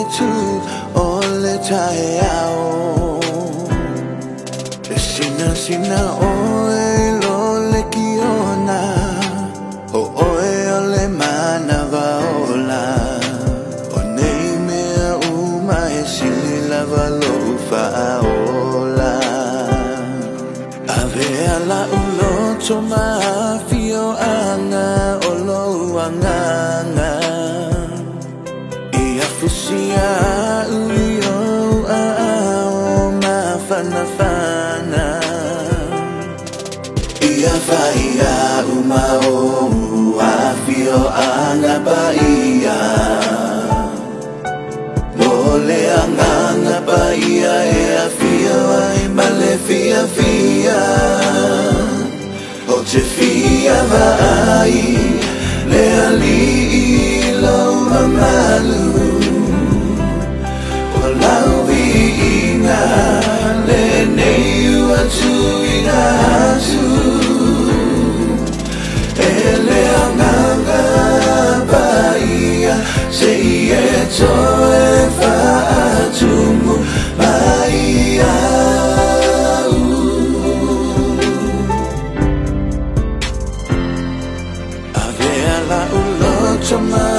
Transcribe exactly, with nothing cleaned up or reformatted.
tu ole taeao Sina sina oe lo le kiona O oe ole mana vaola O nei mea uma e sili lava lo faola Ave ala ulo toma fio anga olo anganga Ia fusia uio a o ma fana fana Ia faia uma o a fio anga baia Mole anganga baia e a fio ai male fia fia O te fia vai le ali lo mamalu O lau viina le nei ua tu ina tu E le anganga baia se ie toe faatumu baia Ave ala ulo toma